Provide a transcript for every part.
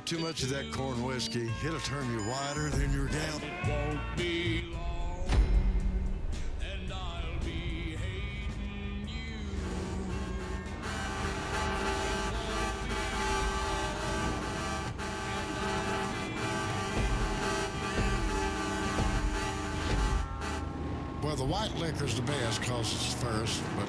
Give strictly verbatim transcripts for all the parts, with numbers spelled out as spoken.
drink too much of that corn whiskey, it'll turn you whiter than you're down. It won't be long, and I'll be hating you. Well, the white liquor's the best because it's first, but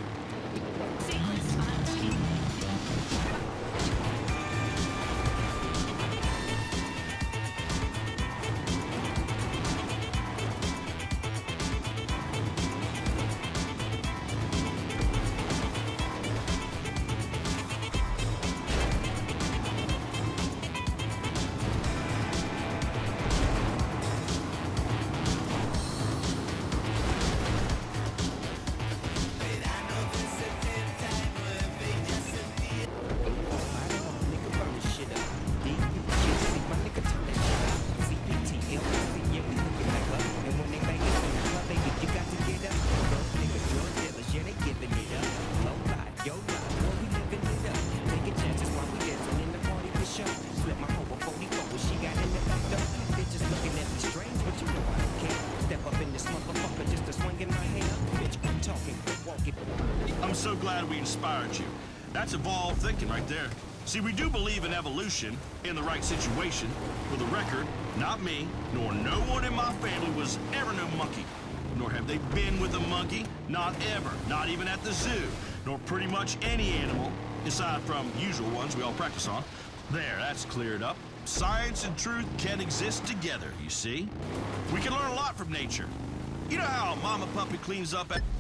I'm so glad we inspired you. That's evolved thinking right there. See, we do believe in evolution in the right situation. For the record, not me, nor no one in my family was ever no monkey. Nor have they been with a monkey, not ever, not even at the zoo, nor pretty much any animal, aside from usual ones we all practice on. There, that's cleared up. Science and truth can exist together, you see? We can learn a lot from nature. You know how a mama puppy cleans up at...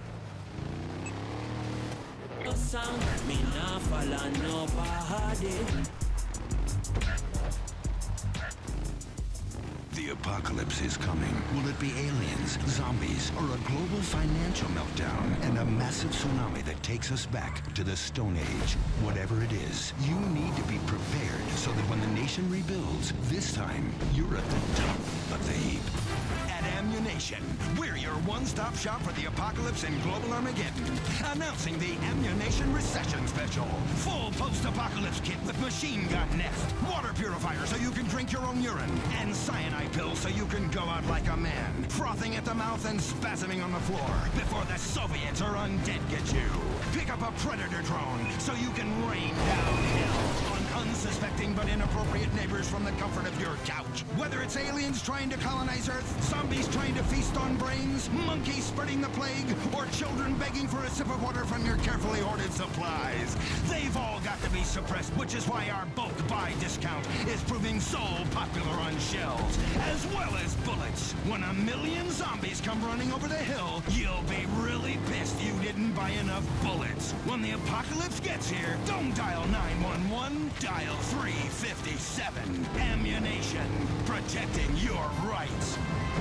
The apocalypse is coming. Will it be aliens, zombies, or a global financial meltdown and a massive tsunami that takes us back to the Stone Age? Whatever it is, you need to be prepared so that when the nation rebuilds, this time you're at the top of the heap. At Ammu-Nation, we're your one-stop shop for the apocalypse and global Armageddon. Announcing the Ammu-Nation Recession Special. Full post-apocalypse kit with machine gun nest, water purifier so you can drink your own urine, and cyanide pills so you can go out like a man, frothing at the mouth and spasming on the floor before the Soviets or undead get you. Pick up a Predator drone so you can rain down hell on unsuspecting but inappropriate neighbors from the comfort of your couch. Whether it's aliens trying to colonize Earth, zombies trying to feast on brains, monkeys spreading the plague, or children begging for a sip of water from your carefully hoarded supplies, they've all got to be suppressed, which is why our bulk buy discount is proving so popular on shelves, as well as bullets. When a million zombies come running over the hill, you'll be really pissed you didn't buy enough bullets. When the apocalypse gets here, don't dial nine one one, dial three fifty-seven. Ammu-Nation, protecting your rights.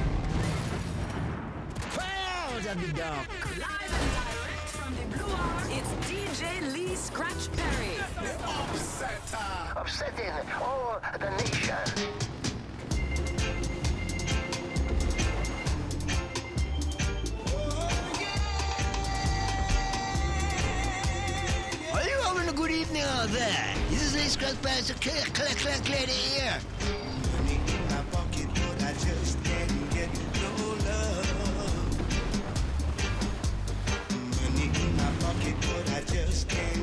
Crowds of the dark. Live and direct from the Blue Ark, it's D J Lee Scratch Perry. The upsetter. Upsetting all the nation. Are you having a good evening out there? This is Lee Scratch Perry, so click, click, click, lady here. Money in my pocket, but I just can't get no love. Money in my pocket, but I just can't